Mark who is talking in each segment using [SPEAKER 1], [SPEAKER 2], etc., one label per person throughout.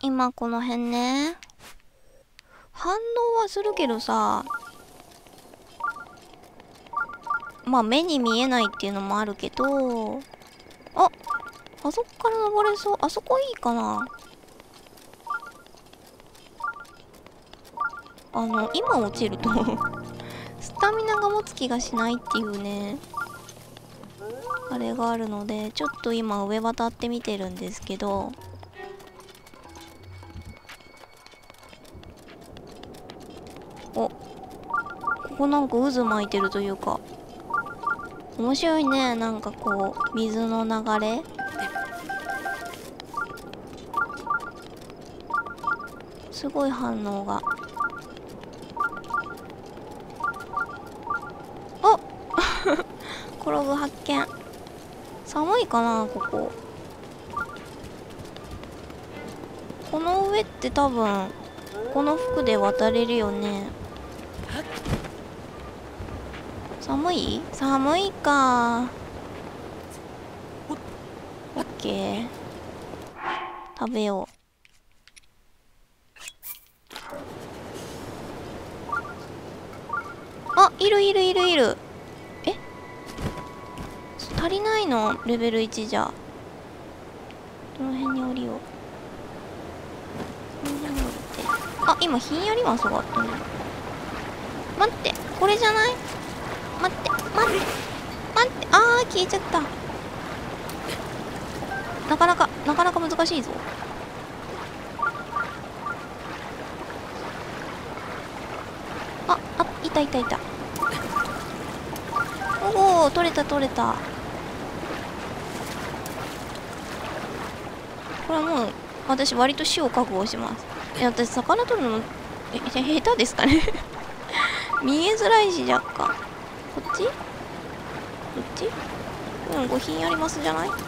[SPEAKER 1] 今この辺ね。反応はするけどさ、まあ目に見えないっていうのもあるけど、あそこから登れそう。あそこいいかな。今落ちるとスタミナが持つ気がしないっていうね、あれがあるので、ちょっと今上渡ってみてるんですけど、ここなんか渦巻いてるというか、面白いね。なんかこう、水の流れ。すごい反応が。あ転ぶ発見。寒いかな、ここ。この上って多分、この服で渡れるよね。寒い？寒いか。オッケー。食べよう。あ、いる。え？足りないの？レベル1じゃ。どの辺に降りよう。この辺に降りて。あ、今ひんやりマスがあったね。待って、これじゃない？待って。あー、消えちゃった。なかなか難しいぞ。いた。おお、取れた。これはもう、私割と死を覚悟します。私、魚取るの、下手ですかね見えづらいし、若干。こっち？こうひんやりますじゃない？どっ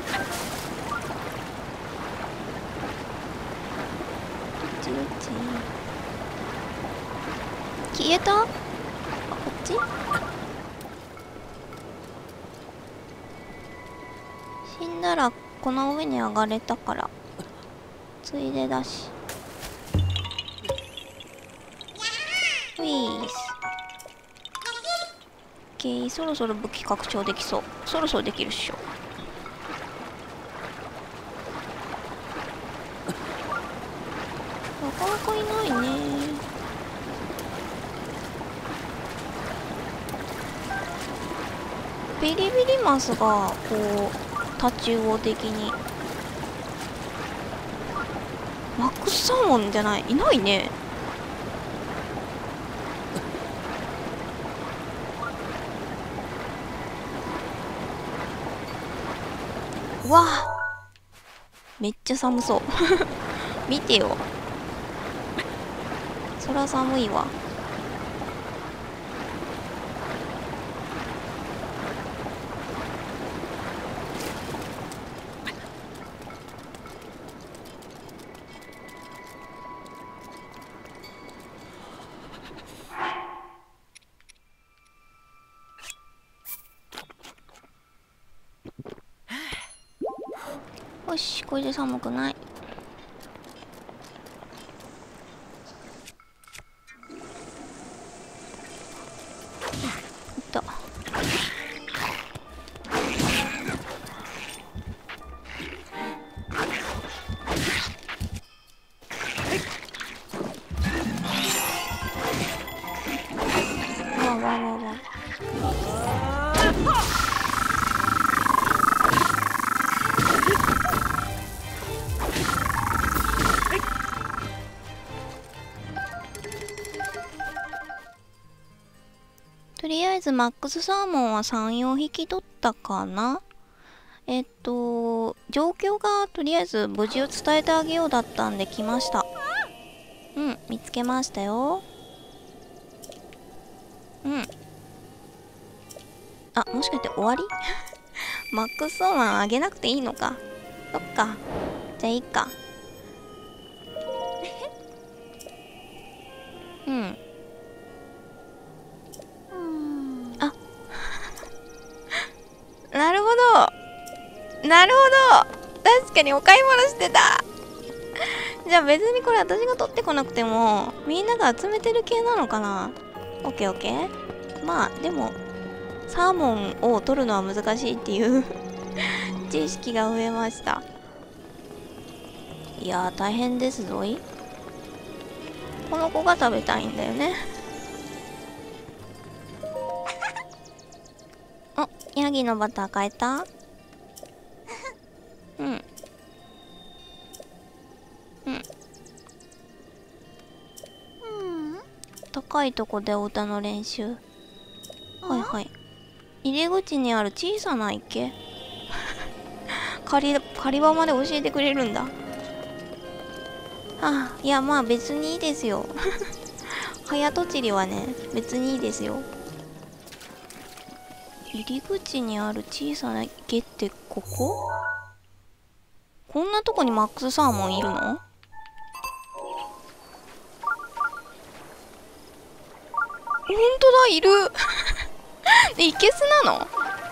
[SPEAKER 1] ち？消えた？こっち？死んだらこの上に上がれたからついでだし。ウィース。オッケー、そろそろ武器拡張できそう。そろそろできるっしょ。なかなかいないね。ビリビリマスがこう多中央的に。マックスサーモンじゃない？いないね。うわあ、めっちゃ寒そう見てよ。そら寒いわ。よし、これで寒くない。いった。とりあえずマックスサーモンは3、4匹取ったかな。状況がとりあえず無事を伝えてあげようだったんで来ました。見つけましたよ。あ、もしかして終わりマックスサーモンあげなくていいのか。そっか。じゃあいいか。あなるほど。確かにお買い物してた。 じゃあ別にこれ私が取ってこなくてもみんなが集めてる系なのかな。オッケーオッケー。まあでもサーモンを取るのは難しいっていう知識が増えました。いやー大変ですぞい。この子が食べたいんだよね。お、ヤギのバター買えた？うん。うん。高いとこでお歌の練習。はいはい。入り口にある小さな池。狩り場まで教えてくれるんだ。あ、いやまあ別にいいですよ。早とちりはね、別にいいですよ。入り口にある小さな池ってここ？こんなとこにマックスサーモンいるの？ほんとだ、いる。で、いけすな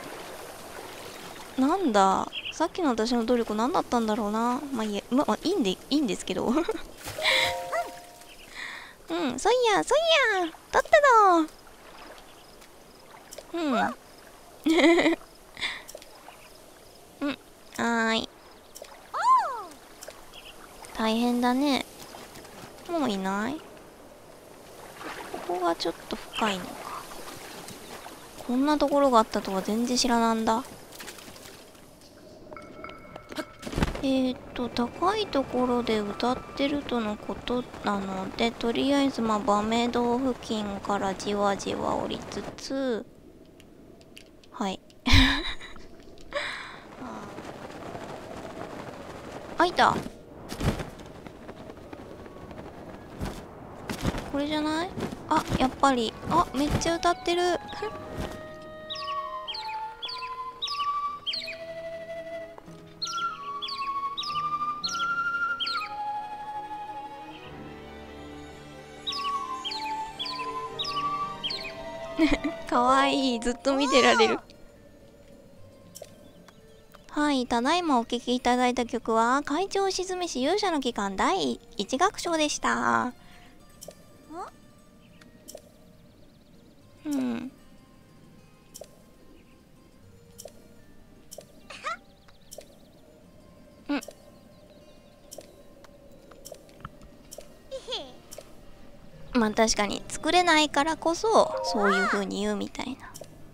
[SPEAKER 1] の？なんだ、さっきの私の努力何だったんだろうな。まあいいや、まあいいんですけど。うん、そいや、取ったの。うん。うん、はーい。大変だね。もういない？ここがちょっと深いのか。こんなところがあったとは全然知らなんだ。高いところで歌ってるとのことなので、とりあえずまあバメド付近からじわじわ降りつつ、はい。あ、いた。これじゃない？あ、やっぱり。あ、めっちゃ歌ってる。かわいい。ずっと見てられる。はい、ただいまお聴きいただいた曲は、会長沈めし勇者の帰還第1楽章でした。うん。うん。まあ確かに作れないからこそそういう風に言うみたいな。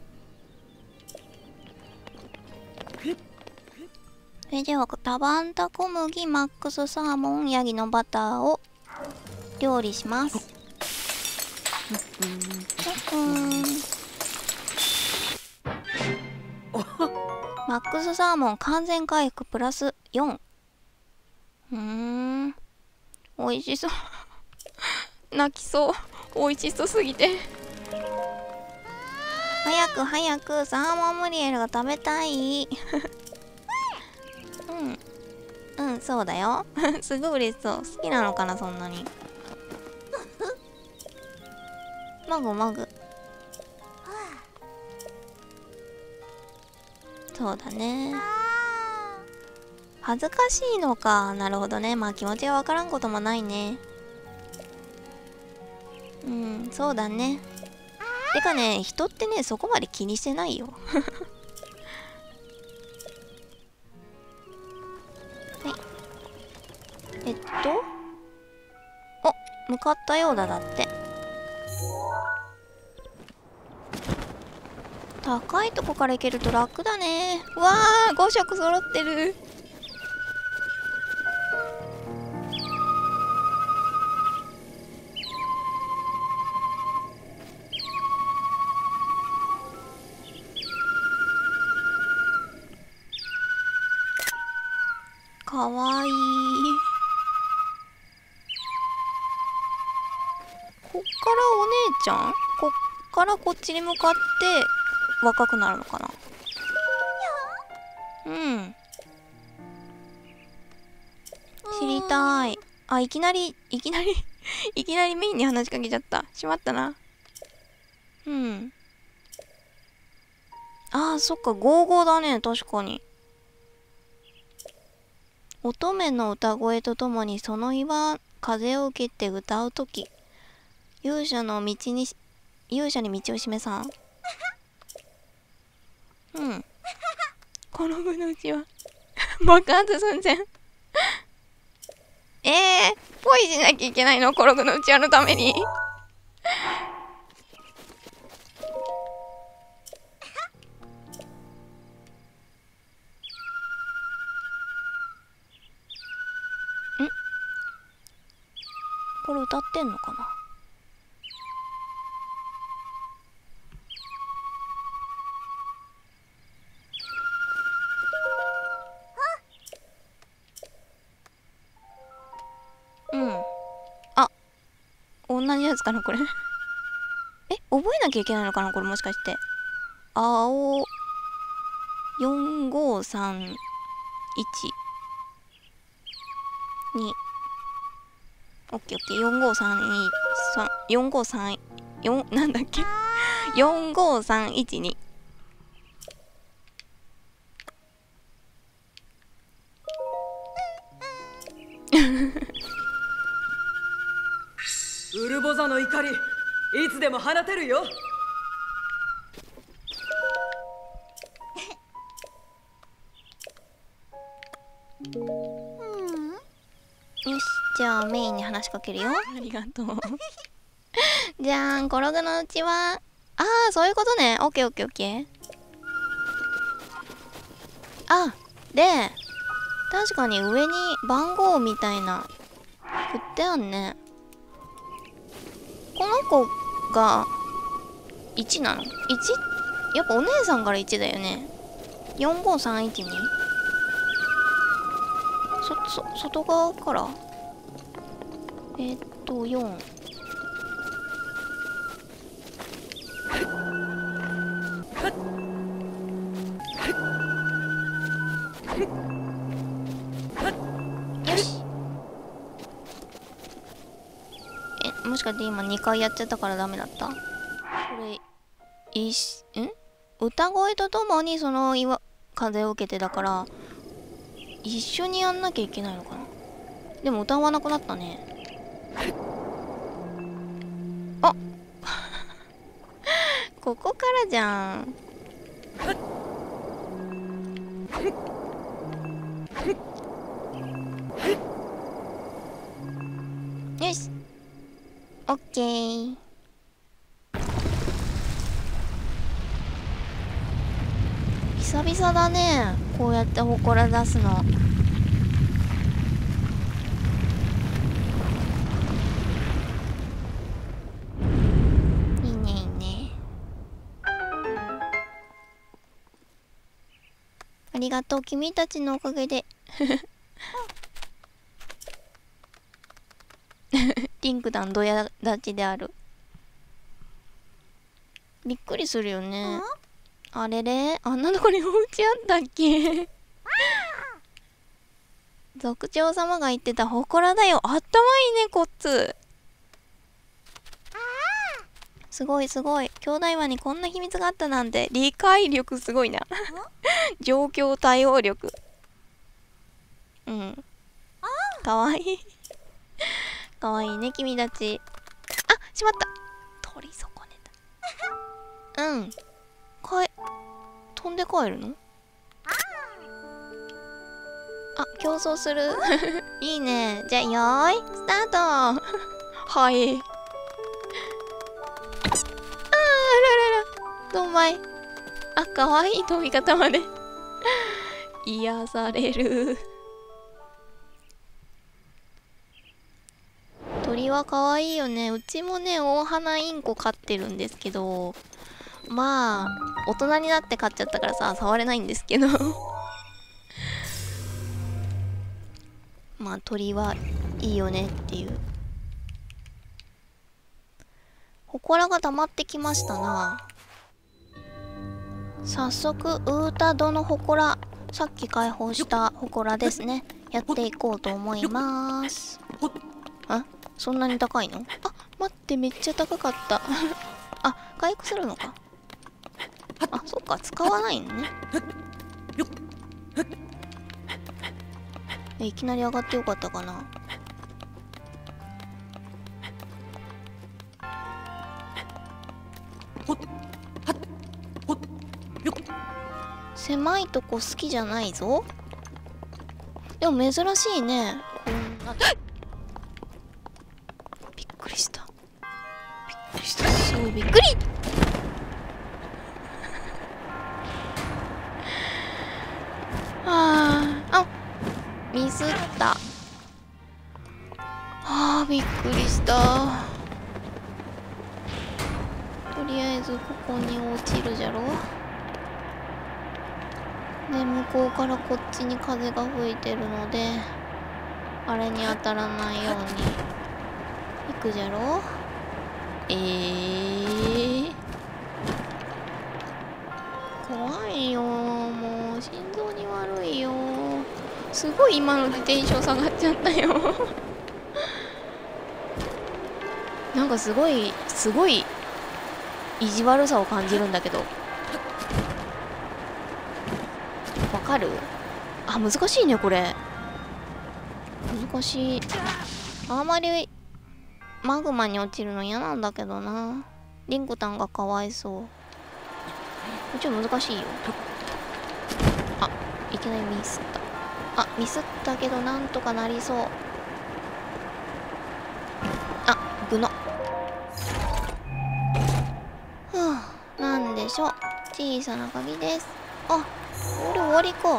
[SPEAKER 1] それではタバンタ小麦マックスサーモンヤギのバターを料理します。マックスサーモン完全回復プラス4。美味しそう。泣きそう。美味しそうすぎて。早くサーモンムリエルが食べたい。そうだよ。すごい嬉しそう。好きなのかな、そんなに。もぐ。そうだね。恥ずかしいのか。なるほどね。まあ気持ちがわからんこともないね。そうだね。てかね、人ってね、そこまで気にしてないよ。はい。お、向かったようだ。だって。高いとこから行けると楽だね。うわー、5色揃ってる。かわいい。こっからお姉ちゃん？こっからこっちに向かって若くなるのかな？知りたい。あ、いきなりいきなりメインに話しかけちゃった。しまったな。あー、そっか、55だね。確かに。 乙女の歌声とともにその岩風を受けて歌うとき、勇者に道を示さん。うん。転ぶのうちは爆発寸前ポイしなきゃいけないの、転ぶのうちわのためにこれ歌ってんのかな。うん。あ、同じやつかなこれ覚えなきゃいけないのかなこれ、もしかして。青4531 2オッケーオッケー。45324なんだっけ45312。
[SPEAKER 2] ウルボザの怒り、いつでも放てるよ。
[SPEAKER 1] よし、じゃあメインに話しかけるよ。ありがとうじゃーん、転ぐのうちはそういうことね。オッケーオッケーオッケー。で、確かに上に番号みたいな振ってあんね。この子が1なの ?1？ やっぱお姉さんから1だよね。45312。外側から4。よし。もしかして今2回やっちゃったからダメだった？これ歌声とともにその風を受けてだから一緒にやんなきゃいけないのかな。でも歌わなくなったね。ここからじゃん。よし、オッケー。久々だね、こうやって祠出すの。いいねいいね。ありがとう、君たちのおかげでリンク団ドヤ立ちである。びっくりするよね。あれれ、あんなとこにお家あったっけ族長様が言ってた祠だよ。あったまいいね、こっつ。すごいすごい。兄弟話にこんな秘密があったなんて。理解力すごいな状況対応力。うん。かわいいかわいいね、君たち。しまった。取り損ねた。うん。飛んで帰るの？競争するいいね。じゃあ、よーい、スタートはい。あららら。どんまい。かわいい飛び方まで癒される鳥はかわいいよね。うちもね、大花インコ飼ってるんですけど、まあ大人になって飼っちゃったからさ、触れないんですけどまあ鳥はいいよねっていう。祠が溜まってきましたな。早速ウータドの祠、さっき解放した祠ですね、やっていこうと思います。そんなに高いの？待って、めっちゃ高かった回復するのか。そっか、使わないのね。 いきなり上がってよかったかな。狭いとこ好きじゃないぞ。でも珍しいね。こんなびっくりした。びっくりした。そうびっくり。あ、ミスった。びっくりした。とりあえずここに落ちるじゃろ。で向こうからこっちに風が吹いてるのであれに当たらないように行くじゃろ。怖いよ、もう心臓に悪いよ。すごい今のでテンション下がっちゃったよなんかすごい意地悪さを感じるんだけど。わかる？難しいねこれ。難しい。あまりマグマに落ちるの嫌なんだけどな。リンゴタンがかわいそう。もちろん難しいよ。いきなりミスった。ミスったけどなんとかなりそう。ぐの。なんでしょう。小さな鍵です。終わりか。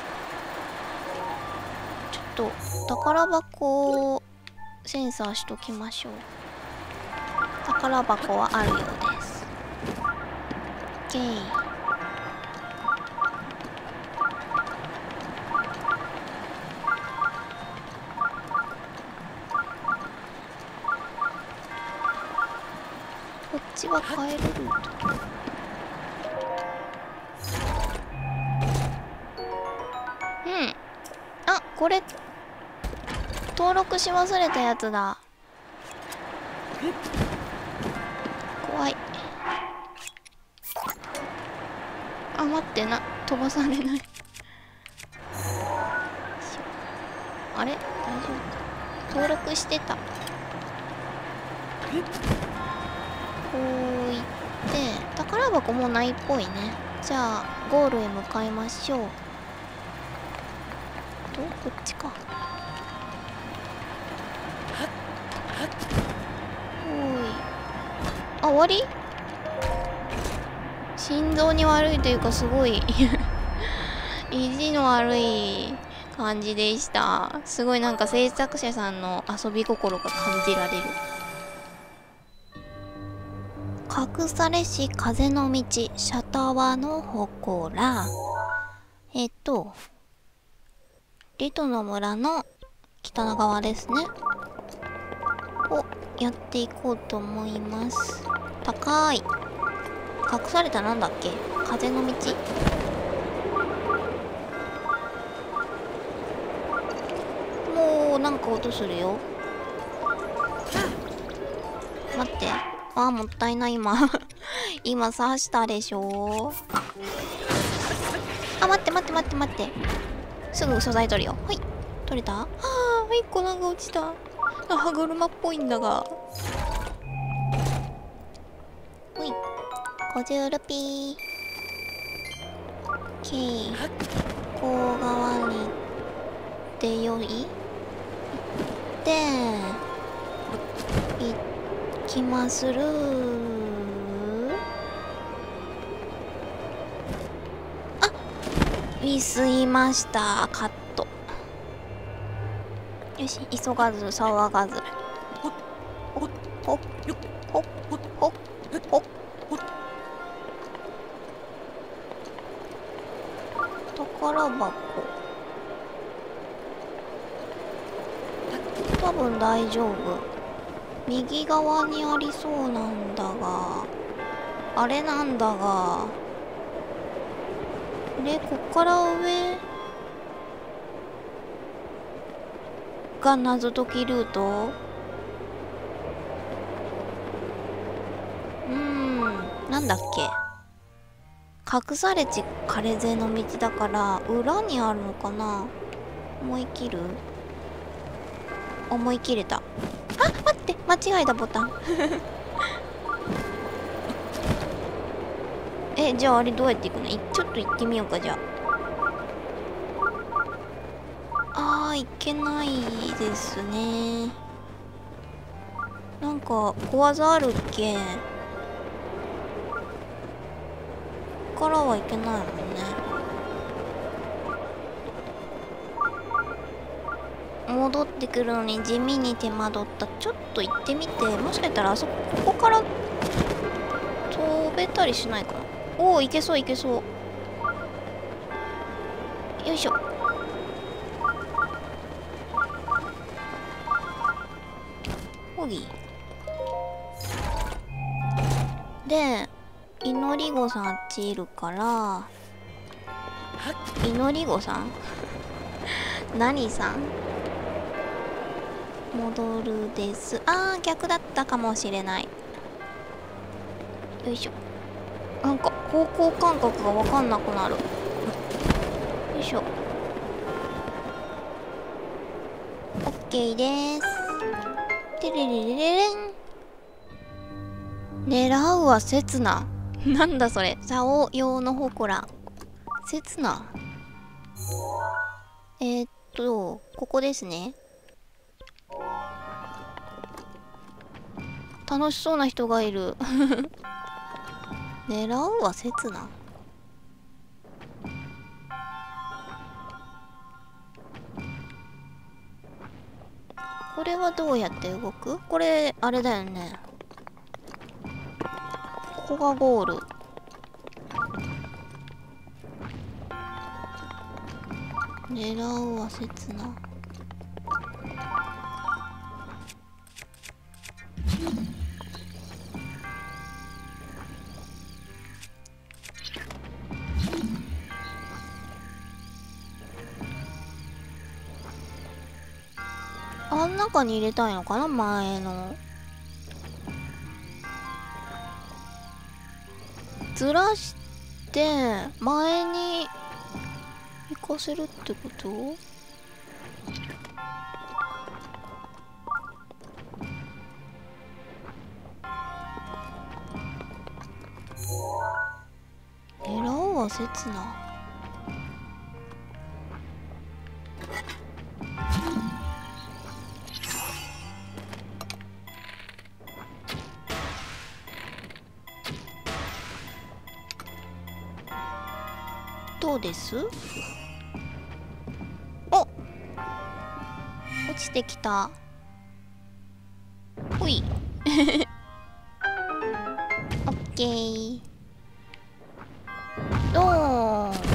[SPEAKER 1] ちょっと宝箱をセンサーしときましょう。宝箱はあるようです。オッケー。こっちは帰れるルート。これ登録し忘れたやつだ。怖い。待ってな、飛ばされないあれ大丈夫。登録してた。こういって宝箱もうないっぽいね。じゃあゴールへ向かいましょう。こっちか。終わり？心臓に悪いというかすごい意地の悪い感じでした。すごいなんか制作者さんの遊び心が感じられる。隠されし風の道、シャタワの祠。リトの村の北の側ですね。をやっていこうと思います。高い。隠されたなんだっけ？風の道？もうなんか音するよ。待って。もったいない。今刺したでしょ。待って。すぐ素材取るよ。はい。取れた？一個なんか落ちた。歯車っぽいんだが。ほい。50ルピー。オッケー。こう側に行ってよい？行きまするー。ミスいました。カット。よし、急がず騒がず。ほっほっほっほっほっほっ。宝箱。多分大丈夫。右側にありそうなんだが。あれなんだが。こっから上が謎解きルート？なんだっけ？隠されち枯れ瀬の道だから裏にあるのかな？ 思い切る？思い切れた。あ、待って、間違えたボタン。じゃああれどうやって行くの？ちょっと行ってみようか、じゃあ。行けないですね。なんか小技あるっけ？ここからはいけないもんね。戻ってくるのに地味に手間取った。ちょっと行ってみて、もしかしたらここから飛べたりしないかな。おお、いけそういけそう。よいしょ。ほぎで、祈り子さんあっちいるから祈り子さん何さん戻るです。逆だったかもしれない。よいしょ。なんか方向感覚が分かんなくなる。よいしょ。オッケーです。てれれれれれん。狙うは刹那。なんだそれ。竿用の祠。刹那。ここですね。楽しそうな人がいる。狙うは刹那。これはどうやって動く？これ、あれだよね。ここがゴール。狙うは刹那。あん中に入れたいのかな、前の。ずらして前に行かせるってこと？狙うは刹那。どうです？お、落ちてきた。ほい。オッケー。ドーン。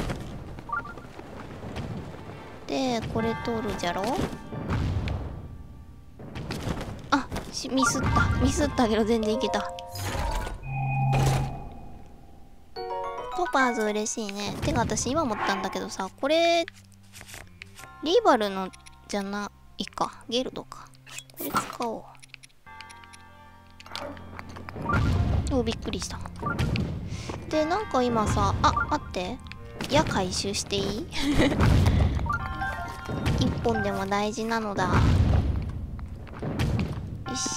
[SPEAKER 1] で、これ通るじゃろ？ミスったけど全然いけた。トパーズ嬉しいね。てか私今思ったんだけどさ、これリーバルのじゃないか。ゲルドか。これ使おう。お、びっくりした。で、なんか今さ、待って。矢回収していい？一本でも大事なのだ。よし。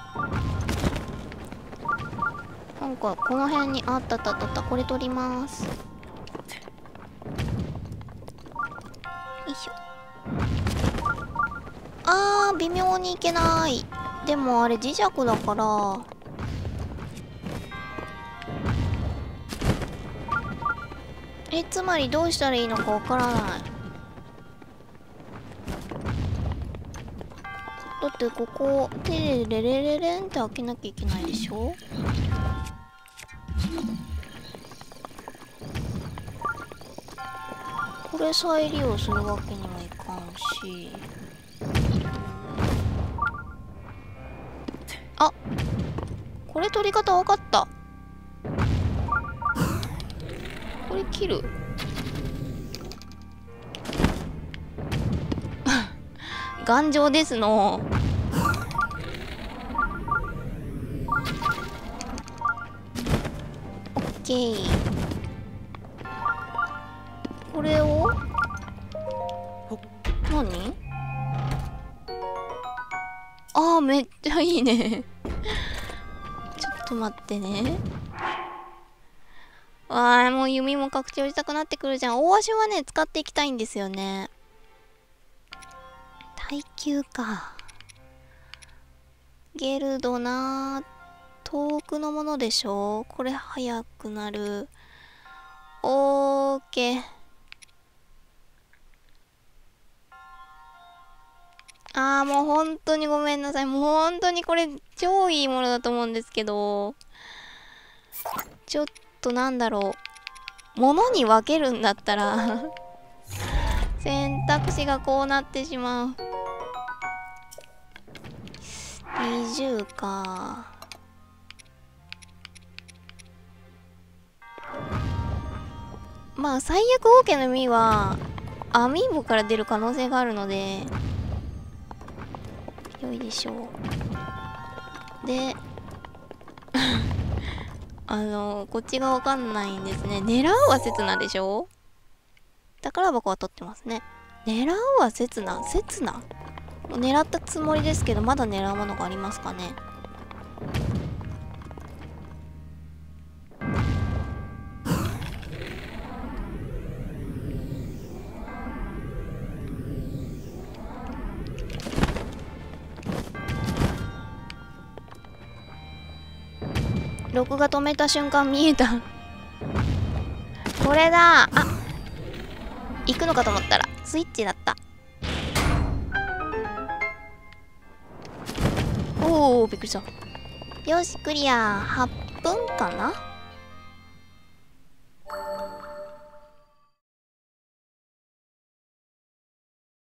[SPEAKER 1] なんかこの辺にあったったったった。これ取ります。よいしょ。微妙にいけない。でもあれ磁石だからつまりどうしたらいいのかわからない。だってここテレレレレレンって開けなきゃいけないでしょ。これ再利用するわけにはいかんし。これ取り方わかった。これ切る。頑丈ですの。オッケー。これを何？ めっちゃいいね。ちょっと待ってね。わあ、もう弓も拡張したくなってくるじゃん。大足はね、使っていきたいんですよね。耐久か。ゲルドなー。遠くのものでしょ。これ速くなる。オーケー。あー、もう本当にごめんなさい。もう本当にこれ超いいものだと思うんですけど。ちょっとなんだろう。物に分けるんだったら選択肢がこうなってしまう。20か。まあ最悪オーケーの実はアミーボから出る可能性があるのでよいでしょう。でこっちがわかんないんですね。狙うは刹那でしょ。宝箱は取ってますね。狙うは刹那。狙ったつもりですけど、まだ狙うものがありますかね。録画止めた瞬間見えたこれだ。あ、行くのかと思ったらスイッチだった。おお、びっくりした。よし、クリア。8分かな。